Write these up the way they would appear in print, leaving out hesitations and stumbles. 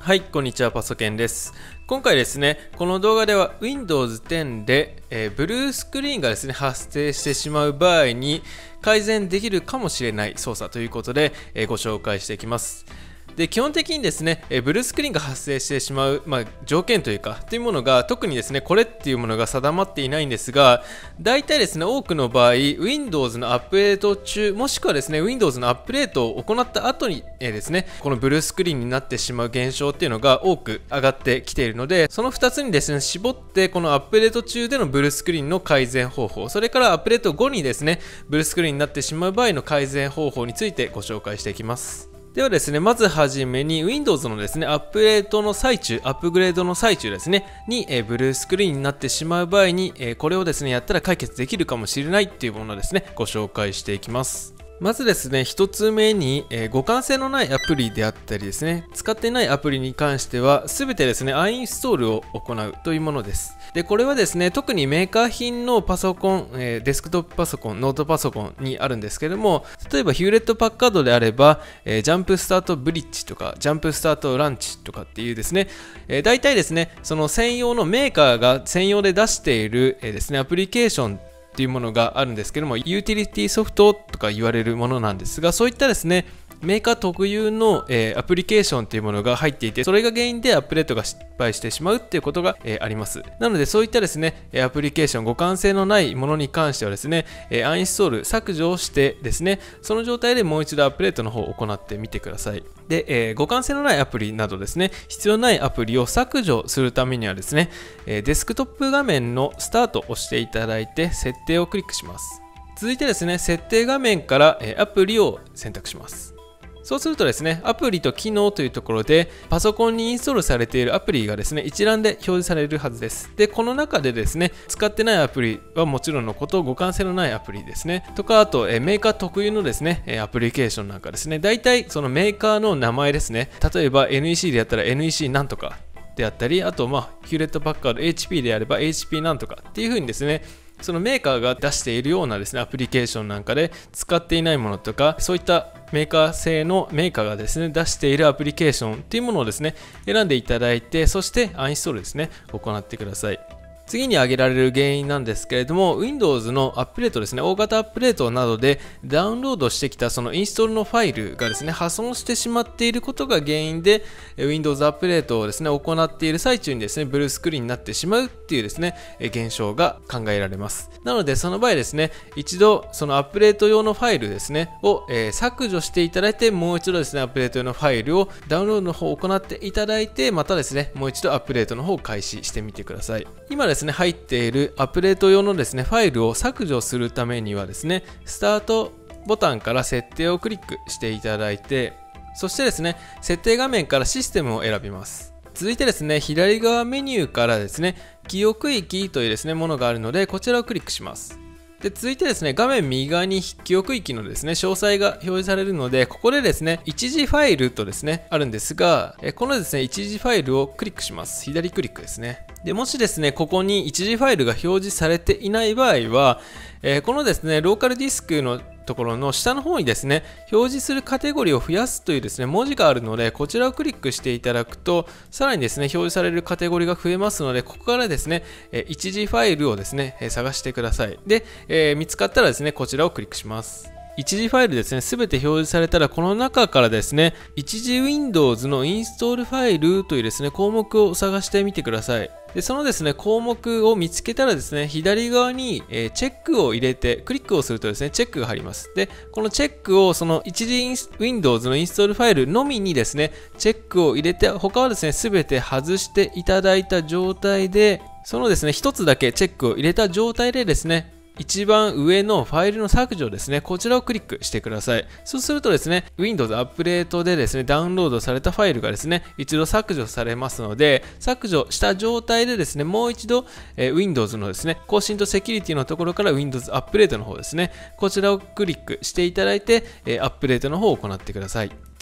はい、こんにちは、パソケンです。今回ですね、この動画では Windows 10で、ブルースクリーンがですね、発生してしまう場合に改善できるかもしれない操作ということで、ご紹介していきます。で、基本的にですね、ブルースクリーンが発生してしまう、条件というか、というものが特にですね、これっていうものが定まっていないんですが、大体ですね、多くの場合、Windows のアップデート中、もしくはですね、Windows のアップデートを行った後に、ですね、このブルースクリーンになってしまう現象っていうのが多く上がってきているので、その2つにですね、絞って、このアップデート中でのブルースクリーンの改善方法、それからアップデート後にですね、ブルースクリーンになってしまう場合の改善方法についてご紹介していきます。ではですね、まずはじめに Windows のですね、アップグレードの最中ですね、に、ブルースクリーンになってしまう場合に、これをですね、やったら解決できるかもしれないっていうものをですね、ご紹介していきます。まずですね、一つ目に、互換性のないアプリであったりですね、使っていないアプリに関しては、すべてですね、アンインストールを行うというものです。で、これはですね、特にメーカー品のパソコン、デスクトップパソコン、ノートパソコンにあるんですけども、例えばヒューレットパッカードであれば、ジャンプスタートブリッジとか、ジャンプスタートランチとかっていうですね、大体ですね、その専用のメーカーが専用で出している、ですね、アプリケーションっていうものがあるんですけども、ユーティリティソフトとか言われるものなんですが、そういったですね、メーカー特有の、アプリケーションというものが入っていて、それが原因でアップデートが失敗してしまうっていうことが、あります。なのでそういったですね、アプリケーション互換性のないものに関してはですね、アンインストール削除をしてですね、その状態でもう一度アップデートの方を行ってみてください。で、互換性のないアプリなどですね、必要ないアプリを削除するためにはですね、デスクトップ画面のスタートを押していただいて設定をクリックします。続いてですね、設定画面からアプリを選択します。そうするとですね、アプリと機能というところで、パソコンにインストールされているアプリがですね、一覧で表示されるはずです。で、この中でですね、使ってないアプリはもちろんのこと、互換性のないアプリですね、とか、あと、メーカー特有のですね、アプリケーションなんかですね、大体そのメーカーの名前ですね、例えば NEC でやったら NEC なんとかであったり、あと、ヒューレットパッカード HP であれば HP なんとかっていう風にですね、そのメーカーが出しているようなですね、アプリケーションなんかで使っていないものとか、そういったメーカー製のメーカーがですね、出しているアプリケーションっていうものをですね、選んでいただいて、そしてアンインストールですね、行ってください。次に挙げられる原因なんですけれども、Windows のアップデートですね、大型アップデートなどでダウンロードしてきたそのインストールのファイルがですね、破損してしまっていることが原因で、Windows アップデートをですね、行っている最中にですね、ブルースクリーンになってしまうっていうですね、現象が考えられます。なので、その場合ですね、一度そのアップデート用のファイルですね、を、削除していただいて、もう一度ですね、アップデート用のファイルをダウンロードの方を行っていただいて、またですね、もう一度アップデートの方を開始してみてください。今ですね、入っているアップデート用のですね、ファイルを削除するためにはですね、スタートボタンから設定をクリックしていただいて、そしてですね、設定画面からシステムを選びます。続いてですね、左側メニューからですね、記憶域というですね、ものがあるので、こちらをクリックします。で、続いてですね、画面右側に記憶域のですね、詳細が表示されるので、ここでですね、一時ファイルとですね、あるんですが、このですね、一時ファイルをクリックします。左クリックですね。で、もしですね、ここに一時ファイルが表示されていない場合は、このですね、ローカルディスクのところの下の方にですね、表示するカテゴリーを増やすというですね、文字があるので、こちらをクリックしていただくと、さらにですね、表示されるカテゴリーが増えますので、ここからですね、一時ファイルをですね、探してください。で、見つかったらですね、こちらをクリックします。一時ファイルですね、すべて表示されたら、この中からですね、一時 Windows のインストールファイルというですね、項目を探してみてください。で、そのですね、項目を見つけたらですね、左側に、チェックを入れて、クリックをするとですね、チェックが入ります。で、このチェックを、その一時 Windows のインストールファイルのみにですね、チェックを入れて、他はですね、すべて外していただいた状態で、そのですね、一つだけチェックを入れた状態でですね、一番上のファイルの削除ですね、こちらをクリックしてください。そうするとですね、Windows アップデートでですね、ダウンロードされたファイルがですね、一度削除されますので、削除した状態でですね、もう一度、Windows のですね、更新とセキュリティのところから Windows アップデートの方ですね、こちらをクリックしていただいて、アップデートの方を行ってください。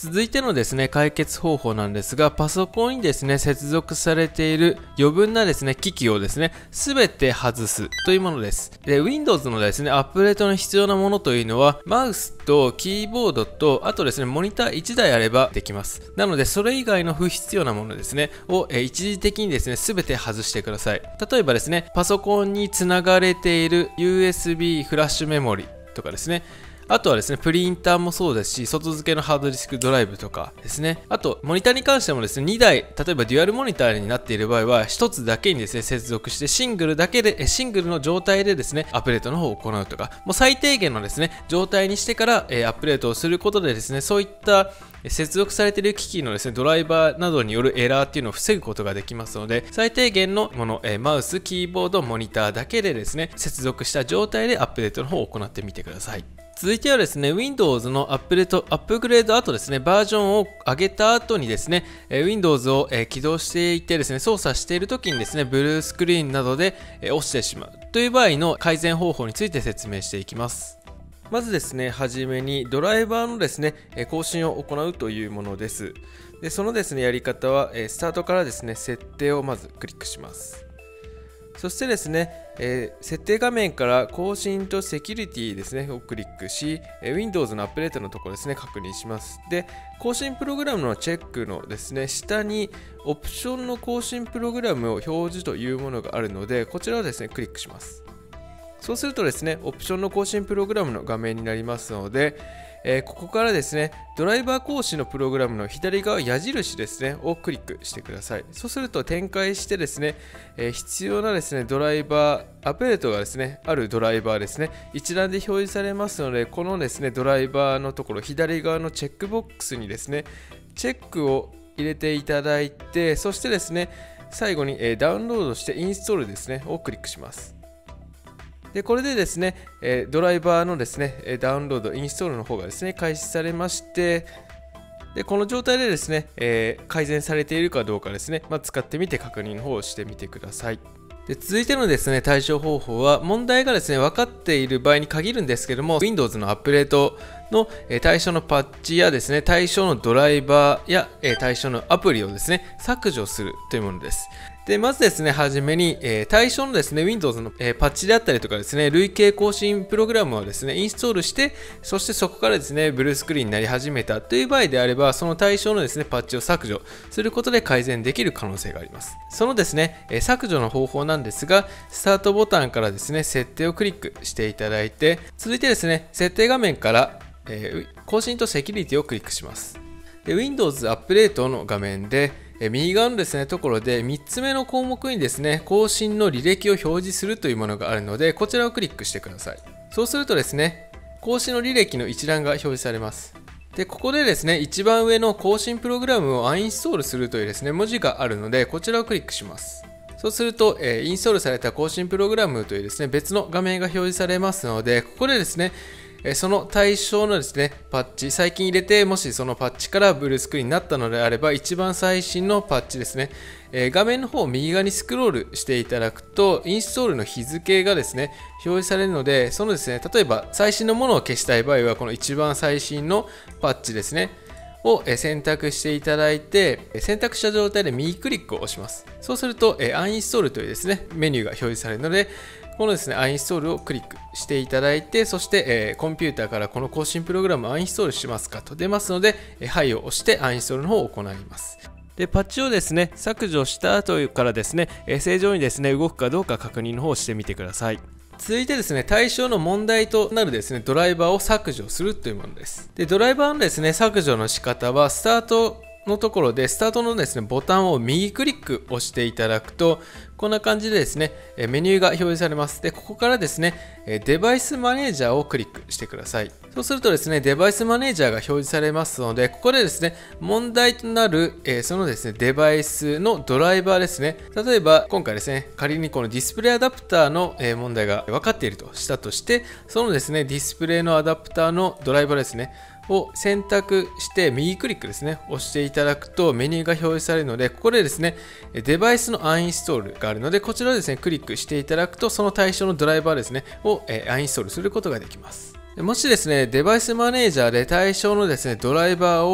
続いてのですね、解決方法なんですが、パソコンにですね、接続されている余分なですね、機器をですね、すべて外すというものです。で、Windows のですね、アップデートに必要なものというのは、マウスとキーボードと、あとですね、モニター1台あればできます。なので、それ以外の不必要なものですね、を一時的にですね、すべて外してください。例えばですね、パソコンにつながれている USB フラッシュメモリとかですね、あとはですね、プリンターもそうですし、外付けのハードディスクドライブとかですね。あと、モニターに関してもですね、2台、例えばデュアルモニターになっている場合は、1つだけにですね、接続して、シングルの状態でですね、アップデートの方を行うとか、もう最低限のですね、状態にしてから、アップデートをすることでですね、そういった接続されている機器のですね、ドライバーなどによるエラーっていうのを防ぐことができますので、最低限のもの、マウス、キーボード、モニターだけでですね、接続した状態でアップデートの方を行ってみてください。続いてはですね、Windows のアップグレード後ですね、バージョンを上げた後にですね、Windows を起動していてですね、操作している時にですね、ブルースクリーンなどで落ちてしまうという場合の改善方法について説明していきます。まずですね、はじめにドライバーのですね、更新を行うというものです。で、そのですね、やり方は、スタートからですね、設定をまずクリックします。そしてですね、設定画面から更新とセキュリティですねをクリックし、Windows のアップデートのところですね、確認します。で、更新プログラムのチェックのですね、下にオプションの更新プログラムを表示というものがあるので、こちらをですね、クリックします。そうするとですね、オプションの更新プログラムの画面になりますので、ここからですね、ドライバー更新のプログラムの左側矢印ですね、をクリックしてください。そうすると展開してですね、必要なですね、ドライバー、アップデートがですね、あるドライバーですね、一覧で表示されますので、このですね、ドライバーのところ、左側のチェックボックスにですね、チェックを入れていただいて、そしてですね、最後にダウンロードしてインストールですね、をクリックします。で、これでですね、ドライバーのですね、ダウンロード、インストールの方がですね、開始されまして、で、この状態でですね、改善されているかどうかですね、使ってみて確認の方をしてみてください。で、続いてのですね、対処方法は、問題がですね、分かっている場合に限るんですけども、Windows のアップデートの対象のパッチやですね、対象のドライバーや対象のアプリをですね、削除するというものです。で、まずですね、はじめに、対象のですね、Windows の、パッチであったりとかですね、累計更新プログラムをですね、インストールして、そしてそこからですね、ブルースクリーンになり始めたという場合であれば、その対象のですね、パッチを削除することで改善できる可能性があります。そのですね、削除の方法なんですが、スタートボタンからですね、設定をクリックしていただいて、続いてですね、設定画面から、更新とセキュリティをクリックします。で、Windows アップデートの画面で、右側のですね、ところで3つ目の項目にですね、更新の履歴を表示するというものがあるので、こちらをクリックしてください。そうするとですね、更新の履歴の一覧が表示されます。で、ここでですね、一番上の更新プログラムをアンインストールするというですね、文字があるので、こちらをクリックします。そうすると、インストールされた更新プログラムというですね、別の画面が表示されますので、ここでですね、その対象のですね、パッチ、最近入れて、もしそのパッチからブルースクリーンになったのであれば、一番最新のパッチですね、画面の方を右側にスクロールしていただくと、インストールの日付がですね、表示されるので、そのですね、例えば最新のものを消したい場合は、この一番最新のパッチですね、を選択していただいて、選択した状態で右クリックを押します。そうすると、アンインストールというですね、メニューが表示されるので、このですね、アンインストールをクリックしていただいて、そして、コンピューターからこの更新プログラムをアンインストールしますかと出ますので、はいを押してアンインストールの方を行います。で、パッチをですね、削除した後からですね、正常にですね、動くかどうか確認の方をしてみてください。続いてですね、対象の問題となるですね、ドライバーを削除するというものです。で、ドライバーのですね、削除の仕方は、スタートのところで、スタートのですね、ボタンを右クリック押していただくと、こんな感じでですね、メニューが表示されます。で、ここからですね、デバイスマネージャーをクリックしてください。そうするとですね、デバイスマネージャーが表示されますので、ここでですね、問題となる、そのですね、デバイスのドライバーですね。例えば、今回ですね、仮にこのディスプレイアダプターの問題が分かっているとしたとして、そのですね、ディスプレイのアダプターのドライバーですね、を選択して右クリックですね、押していただくとメニューが表示されるので、ここでですね、デバイスのアンインストールがあるので、こちらをですね、クリックしていただくと、その対象のドライバーですね、をアンインストールすることができます。もしですね、デバイスマネージャーで対象のですね、ドライバーを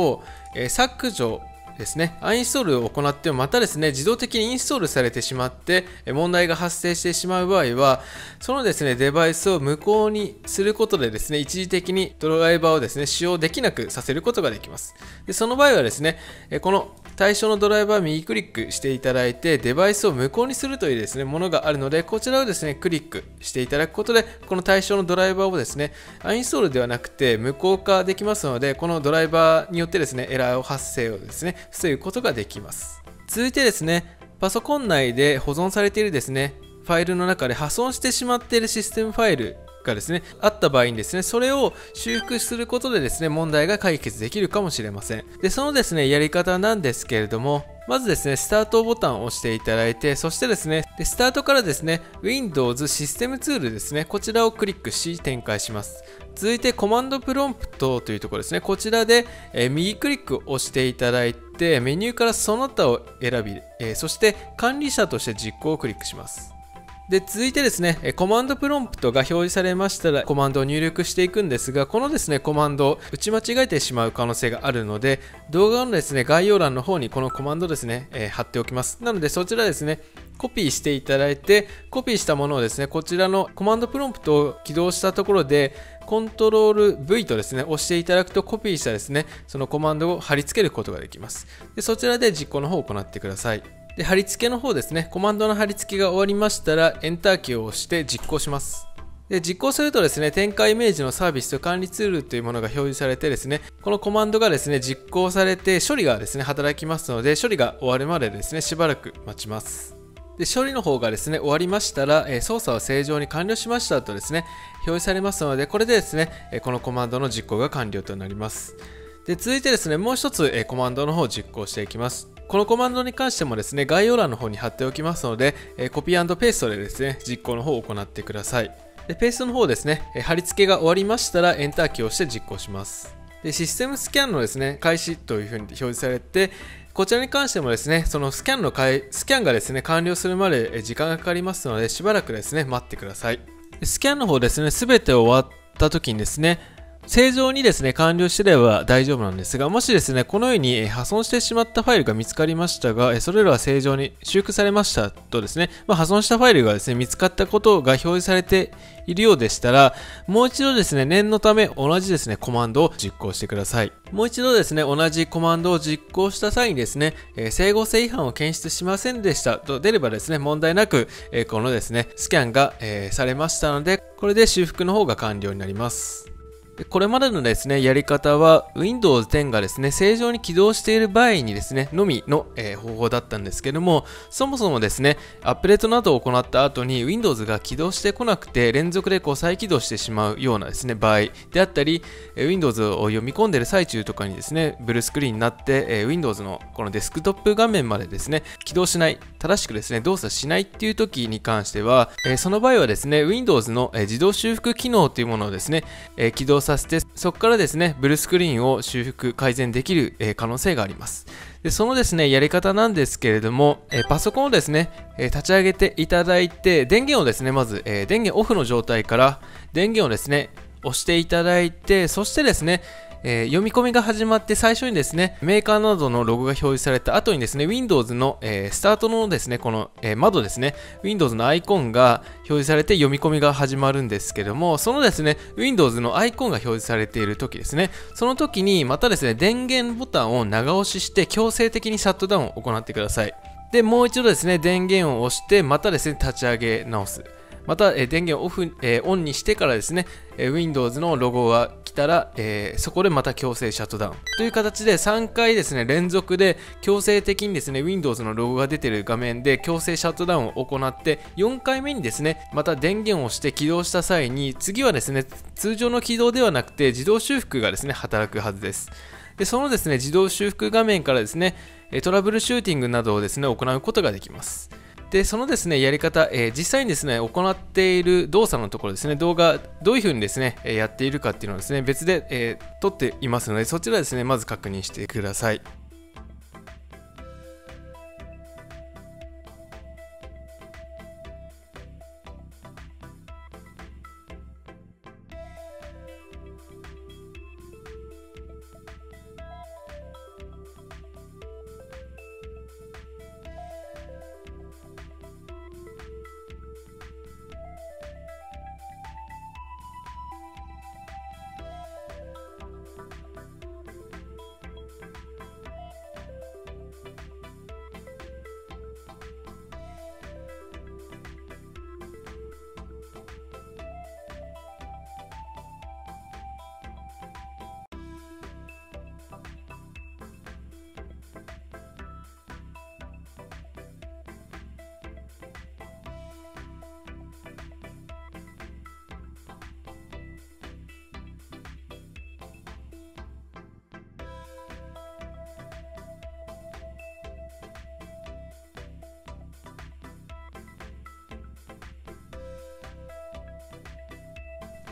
削除ですね、アンインストールを行ってもまたですね、自動的にインストールされてしまって問題が発生してしまう場合は、そのですね、デバイスを無効にすることでですね、一時的にドライバーをですね、使用できなくさせることができます。で、その場合はですね、この対象のドライバーを右クリックしていただいて、デバイスを無効にするというですね、ものがあるので、こちらをですね、クリックしていただくことで、この対象のドライバーをですね、アンインストールではなくて無効化できますので、このドライバーによってですね、エラー発生をですね、防ぐことができます。続いてですね、パソコン内で保存されているですね、ファイルの中で破損してしまっているシステムファイルがですね、あった場合にですね、それを修復することでですね、問題が解決できるかもしれません。で、そのですね、やり方なんですけれども、まずですね、スタートボタンを押していただいて、そしてですね、スタートからですね、Windows システムツールですね、こちらをクリックし展開します。続いてコマンドプロンプトというところですね、こちらで、右クリックを押していただいて、メニューからその他を選び、そして管理者として実行をクリックします。で、続いてですね、コマンドプロンプトが表示されましたら、コマンドを入力していくんですが、このですね、コマンドを打ち間違えてしまう可能性があるので、動画のですね、概要欄の方にこのコマンドですね、貼っておきます。なので、そちらですね、コピーしていただいて、コピーしたものをですね、こちらのコマンドプロンプトを起動したところで、コントロール V とですね、押していただくとコピーしたですね、そのコマンドを貼り付けることができます。で、そちらで実行の方を行ってください。で、貼り付けの方ですね、コマンドの貼り付けが終わりましたら、エンターキーを押して実行します。で、実行するとですね、展開イメージのサービスと管理ツールというものが表示されてですね、このコマンドがですね、実行されて処理がですね、働きますので、処理が終わるまでですね、しばらく待ちます。で、処理の方がですね、終わりましたら、操作は正常に完了しましたとですね、表示されますので、これでですね、このコマンドの実行が完了となります。で、続いてですね、もう一つ、コマンドの方を実行していきます。このコマンドに関してもですね、概要欄の方に貼っておきますので、コピー&ペーストでですね、実行の方を行ってください。で、ペーストの方ですね、貼り付けが終わりましたら、エンターキーを押して実行します。で、システムスキャンのですね、開始というふうに表示されて、こちらに関してもですね、そのスキャンがですね、完了するまで時間がかかりますので、しばらくですね、待ってください。スキャンの方ですね、すべて終わった時にですね、正常にですね、完了してれば大丈夫なんですが、もしですね、このように破損してしまったファイルが見つかりましたが、それらは正常に修復されましたとですね、破損したファイルがですね、見つかったことが表示されているようでしたら、もう一度ですね、念のため同じですね、コマンドを実行してください。もう一度ですね、同じコマンドを実行した際にですね、整合性違反を検出しませんでしたと出ればですね、問題なく、このですね、スキャンが、されましたので、これで修復の方が完了になります。これまでのですね、やり方は Windows 10がですね、正常に起動している場合にですね、のみの、方法だったんですけども、そもそもですね、アップデートなどを行った後に Windows が起動してこなくて、連続で再起動してしまうようなですね、場合であったり、Windows を読み込んでいる最中とかにですね、ブルースクリーンになって、Windows のこのデスクトップ画面までですね、起動しない、正しくですね、動作しないっていう時に関しては、その場合はですね、Windows の自動修復機能というものをですね、起動させて、そこからですね、ブルースクリーンを修復、改善できる、可能性があります。で、そのですね、やり方なんですけれども、パソコンをですね、立ち上げていただいて、電源をですね、まず、電源オフの状態から電源をですね、押していただいて、そしてですね、読み込みが始まって最初にですね、メーカーなどのロゴが表示された後にですね、Windows の、スタートのですね、この、窓ですね、Windows のアイコンが表示されて読み込みが始まるんですけども、そのですね、Windows のアイコンが表示されている時ですね、その時にまたですね、電源ボタンを長押しして強制的にシャットダウンを行ってください。で、もう一度ですね、電源を押して、またですね、立ち上げ直す。また、電源をオンにしてからですね、Windows のロゴが来たら、そこでまた強制シャットダウンという形で3回ですね、連続で強制的にですね、Windows のロゴが出ている画面で強制シャットダウンを行って、4回目にですね、また電源を押して起動した際に、次はですね、通常の起動ではなくて自動修復がですね、働くはずです。で、そのですね、自動修復画面からですね、トラブルシューティングなどをですね、行うことができます。で、そのですね、やり方、実際にですね、行っている動作のところですね、動画、どういう風にですね、やっているかっていうのをですね、別で、撮っていますので、そちらですね、まず確認してください。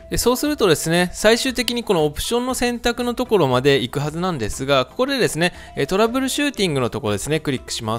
でそうするとですね、最終的にこのオプションの選択のところまで行くはずなんですが、ここでですね、トラブルシューティングのところですね、クリックします。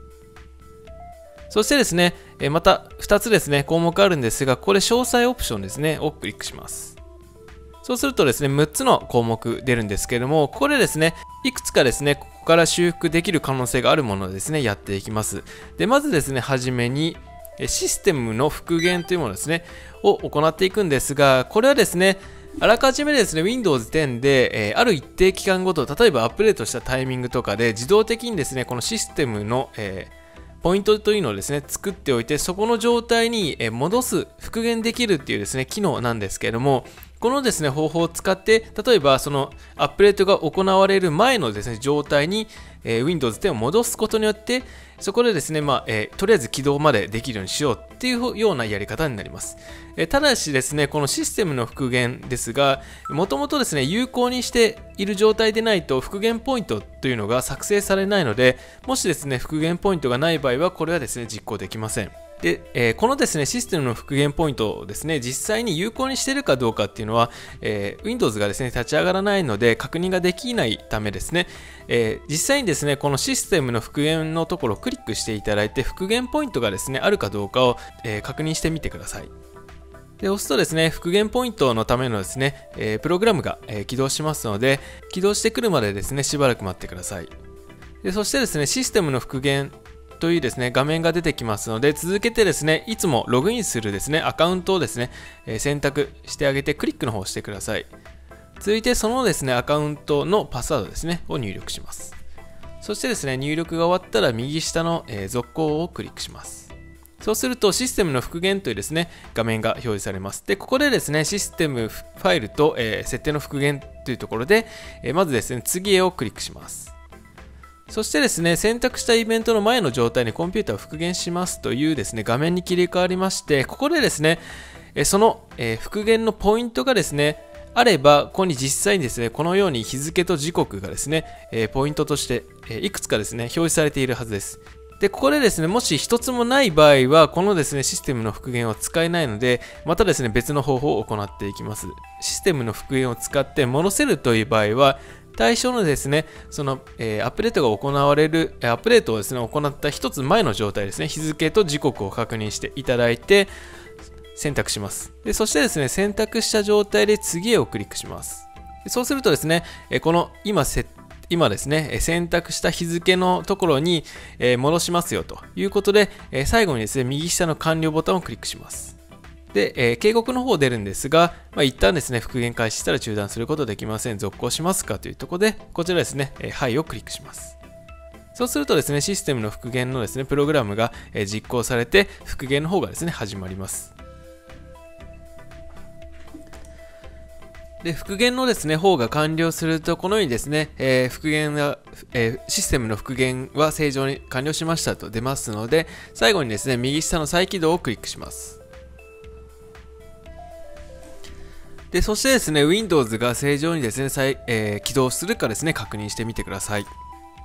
そしてですね、また2つですね、項目あるんですが、ここで詳細オプションですね、をクリックします。そうするとですね、6つの項目出るんですけれども、ここでですね、いくつかですね、ここから修復できる可能性があるものをですね、やっていきます。で、まずですね、はじめに、システムの復元というものですね、を行っていくんですが、これはですね、あらかじめですね、Windows 10で、ある一定期間ごと、例えばアップデートしたタイミングとかで、自動的にですね、このシステムの、ポイントというのをですね、作っておいて、そこの状態に戻す、復元できるっていうですね、機能なんですけれども、このですね、方法を使って、例えばそのアップデートが行われる前のですね、状態に、Windows 10を戻すことによって、そこでですね、とりあえず起動までできるようにしようっていうようなやり方になります。ただしですね、このシステムの復元ですが、もともとですね、有効にしている状態でないと復元ポイントというのが作成されないので、もしですね、復元ポイントがない場合は、これはですね、実行できません。で、このですね、システムの復元ポイントをですね、実際に有効にしているかどうかっていうのは、Windows がですね、立ち上がらないので確認ができないためですね、実際にですね、このシステムの復元のところをクリックしていただいて、復元ポイントがですね、あるかどうかを、確認してみてください。で、押すとですね、復元ポイントのためのですね、プログラムが、起動しますので、起動してくるまでですね、しばらく待ってください。で、そしてですね、システムの復元というですね、画面が出てきますので、続けてですね、いつもログインするですね、アカウントをですね、選択してあげてクリックの方をしてください。続いてそのですね、アカウントのパスワードですね、を入力します。そしてですね、入力が終わったら右下の、続行をクリックします。そうするとシステムの復元というですね、画面が表示されます。で、ここでですね、システムファイルと、設定の復元というところで、まずですね、次へをクリックします。そしてですね、選択したイベントの前の状態にコンピューターを復元しますというですね、画面に切り替わりまして、ここでですね、その復元のポイントがですね、あれば、ここに実際にですね、このように日付と時刻がですね、ポイントとしていくつかですね、表示されているはずです。で、ここでですね、もし一つもない場合は、このですね、システムの復元を使えないので、またですね、別の方法を行っていきます。システムの復元を使って戻せるという場合は、対象のですね、その、アップデートが行われる、アップデートをですね、行った一つ前の状態ですね、日付と時刻を確認していただいて、選択します。で、そしてですね、選択した状態で次へをクリックします。でそうするとですね、この今ですね、選択した日付のところに戻しますよということで、最後にですね、右下の完了ボタンをクリックします。で、警告の方出るんですが、一旦ですね、復元開始したら中断することできません。続行しますかというところで、こちらですね、はいをクリックします。そうするとですね、システムの復元のですね、プログラムが実行されて、復元の方がですね、始まります。で、復元のですね、方が完了すると、このようにですね、システムの復元は正常に完了しましたと出ますので、最後にですね、右下の再起動をクリックします。で、そしてですね、Windows が正常にですね、起動するかですね、確認してみてください。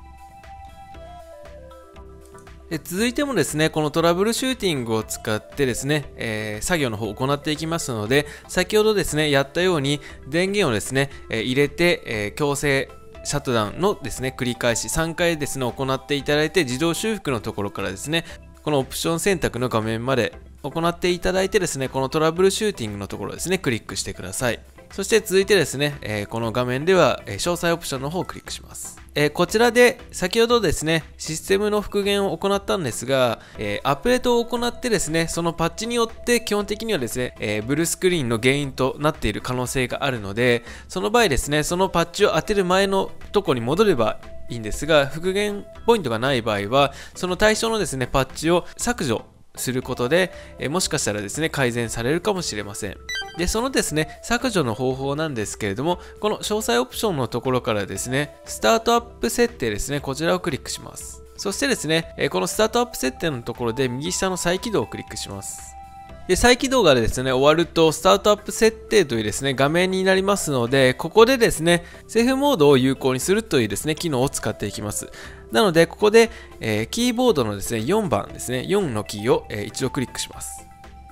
で、続いてもですね、このトラブルシューティングを使ってですね、作業の方を行っていきますので、先ほどですね、やったように電源をですね、入れて、強制シャットダウンのですね、繰り返し3回ですね、行っていただいて、自動修復のところからですね、このオプション選択の画面まで行っていただいてですね、このトラブルシューティングのところですね、クリックしてください。そして続いてですね、この画面では、詳細オプションの方をクリックします。こちらで先ほどですね、システムの復元を行ったんですが、アップデートを行ってですね、そのパッチによって基本的にはですね、ブルースクリーンの原因となっている可能性があるので、その場合ですね、そのパッチを当てる前のところに戻ればいいんですが、復元ポイントがない場合は、その対象のですね、パッチを削除することで、もしかしたらですね、改善されるかもしれません。で、そのですね、削除の方法なんですけれども、この詳細オプションのところからですね、スタートアップ設定ですね、こちらをクリックします。そしてですね、このスタートアップ設定のところで右下の再起動をクリックします。で、再起動がですね、終わると、スタートアップ設定というですね、画面になりますので、ここでですね、セーフモードを有効にするというですね、機能を使っていきます。なので、ここで、キーボードのですね、4番ですね、4のキーを、一度クリックします。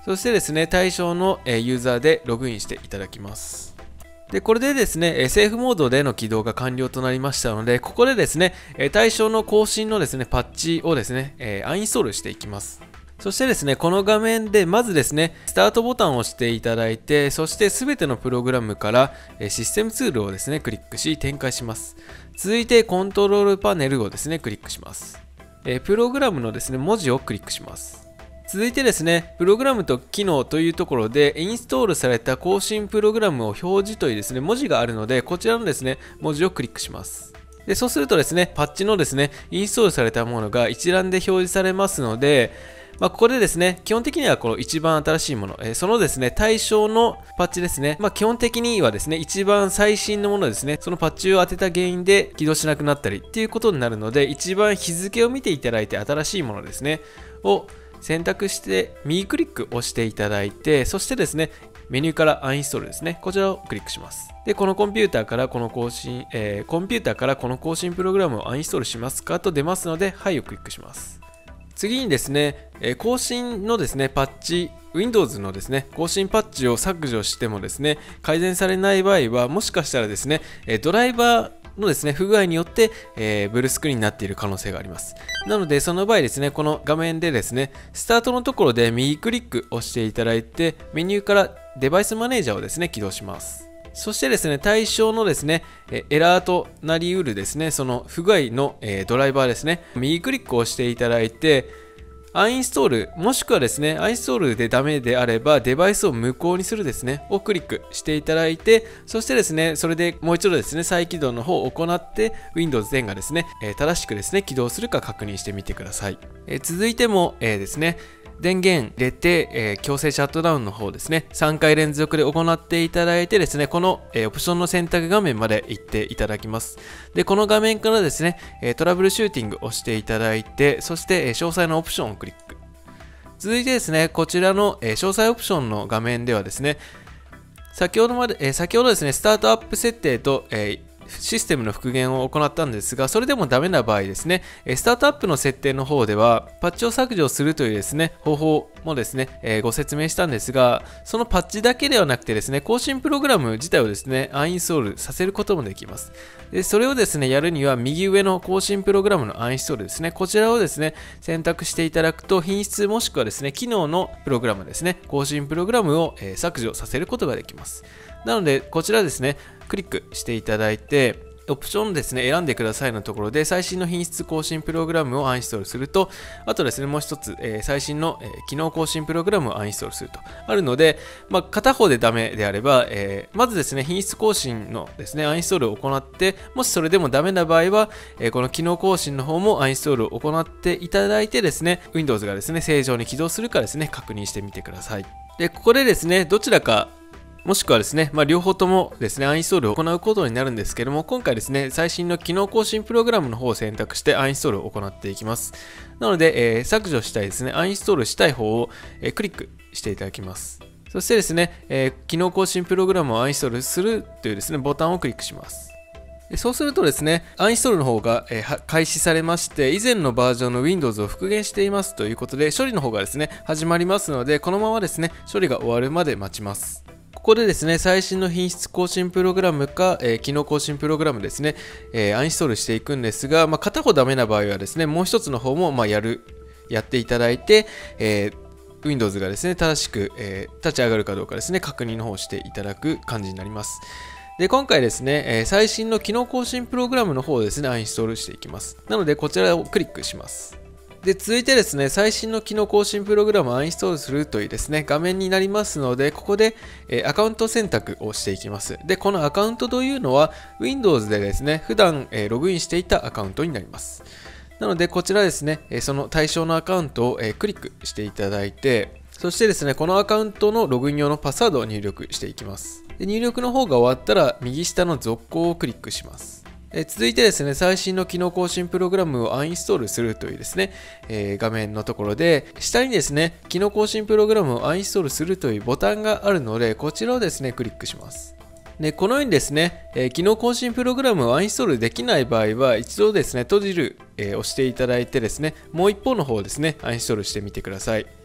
そしてですね、対象のユーザーでログインしていただきます。で、これでですね、セーフモードでの起動が完了となりましたので、ここでですね、対象の更新のですね、パッチをですね、アンインストールしていきます。そしてですね、この画面でまずですね、スタートボタンを押していただいて、そして全てのプログラムからシステムツールをですね、クリックし展開します。続いてコントロールパネルをですね、クリックします。プログラムのですね、文字をクリックします。続いてですね、プログラムと機能というところで、インストールされた更新プログラムを表示というですね、文字があるので、こちらのですね、文字をクリックします。で、そうするとですね、パッチのですね、インストールされたものが一覧で表示されますので、ここでですね、基本的にはこの一番新しいもの、そのですね、対象のパッチですね、基本的にはですね、一番最新のものですね、そのパッチを当てた原因で起動しなくなったりっていうことになるので、一番日付を見ていただいて新しいものですね、を選択して右クリックを押していただいて、そしてですね、メニューからアンインストールですね、こちらをクリックします。で、このコンピューターからこの更新プログラムをアンインストールしますかと出ますので、はいをクリックします。次にですね、更新のですね、パッチ、Windows のですね、更新パッチを削除してもですね、改善されない場合は、もしかしたらですね、ドライバーのですね、不具合によって、ブルースクリーンになっている可能性があります。なので、その場合ですね、この画面でですね、スタートのところで右クリックをしていただいて、メニューからデバイスマネージャーをですね、起動します。そしてですね、対象のですね、エラーとなりうるですね、その不具合のドライバーですね、右クリックをしていただいて、アンインストール、もしくはですね、アンインストールでダメであれば、デバイスを無効にするですね、をクリックしていただいて、そしてですね、それでもう一度ですね、再起動の方を行って、Windows 10がですね、正しくですね、起動するか確認してみてください。続いてもですね、電源入れて、強制シャットダウンの方ですね、3回連続で行っていただいてですね、この、オプションの選択画面まで行っていただきます。で、この画面からですね、トラブルシューティングをしていただいて、そして、詳細のオプションをクリック。続いてですね、こちらの、詳細オプションの画面ではですね、先ほどですね、スタートアップ設定と、システムの復元を行ったんですが、それでもダメな場合ですね、スタートアップの設定の方では、パッチを削除するというですね、方法もですね、ご説明したんですが、そのパッチだけではなくてですね、更新プログラム自体をですね、アンインストールさせることもできます。で、それをですね、やるには、右上の更新プログラムのアンインストールですね、こちらをですね、選択していただくと、品質もしくはですね、機能のプログラムですね、更新プログラムを削除させることができます。なので、こちらですね、クリックしていただいて、オプションですね、選んでくださいのところで、最新の品質更新プログラムをアンインストールすると、あとですね、もう一つ、最新の、機能更新プログラムをアンインストールするとあるので、片方でダメであれば、まずですね、品質更新のですね、アンインストールを行って、もしそれでもダメな場合は、この機能更新の方もアンインストールを行っていただいてですね、Windows がですね、正常に起動するかですね、確認してみてください。で、ここでですね、どちらかもしくはですね、両方ともですね、アンインストールを行うことになるんですけども、今回ですね、最新の機能更新プログラムの方を選択してアンインストールを行っていきます。なので、削除したいですね、アンインストールしたい方を、クリックしていただきます。そしてですね、機能更新プログラムをアンインストールするというですね、ボタンをクリックします。そうするとですね、アンインストールの方が開始されまして、以前のバージョンの Windows を復元していますということで、処理の方がですね、始まりますので、このままですね、処理が終わるまで待ちます。ここでですね、最新の品質更新プログラムか、機能更新プログラムですね、アンインストールしていくんですが、片方ダメな場合はですね、もう一つの方もやっていただいて、Windows がですね、正しく、立ち上がるかどうかですね、確認の方をしていただく感じになります。で、今回ですね、最新の機能更新プログラムの方をですね、アンインストールしていきます。なので、こちらをクリックします。で、続いてですね、最新の機能更新プログラムをアンインストールするというですね、画面になりますので、ここで、アカウント選択をしていきます。で、このアカウントというのは、Windows でですね、普段、ログインしていたアカウントになります。なので、こちらですね、その対象のアカウントを、クリックしていただいて、そしてですね、このアカウントのログイン用のパスワードを入力していきます。で、入力の方が終わったら、右下の続行をクリックします。続いてですね、最新の機能更新プログラムをアンインストールするというですね、画面のところで、下にですね、機能更新プログラムをアンインストールするというボタンがあるので、こちらをですね、クリックします。で、このようにですね、機能更新プログラムをアンインストールできない場合は、一度ですね、閉じる、押していただいてですね、もう一方の方をですね、アンインストールしてみてください。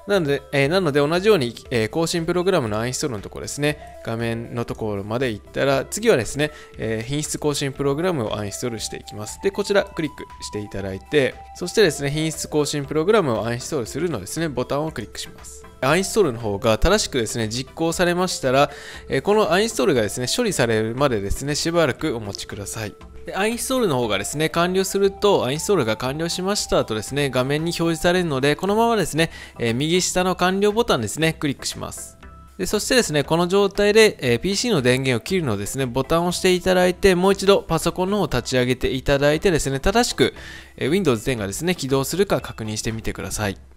なので同じように、更新プログラムのアンインストールのところですね、画面のところまで行ったら、次はですね、品質更新プログラムをアンインストールしていきます。で、こちらクリックしていただいて、そしてですね、品質更新プログラムをアンインストールするのですね、ボタンをクリックします。アンインストールの方が正しくですね、実行されましたら、このアンインストールがですね、処理されるまでですね、しばらくお待ちください。で、アンインストールの方がですね、完了すると、アンインストールが完了しましたとですね、画面に表示されるので、このままですね、右下の完了ボタンですね、クリックします。で、そしてですね、この状態で、PC の電源を切るのですね、ボタンを押していただいて、もう一度パソコンの方を立ち上げていただいてですね、正しく、Windows 10がですね、起動するか確認してみてください。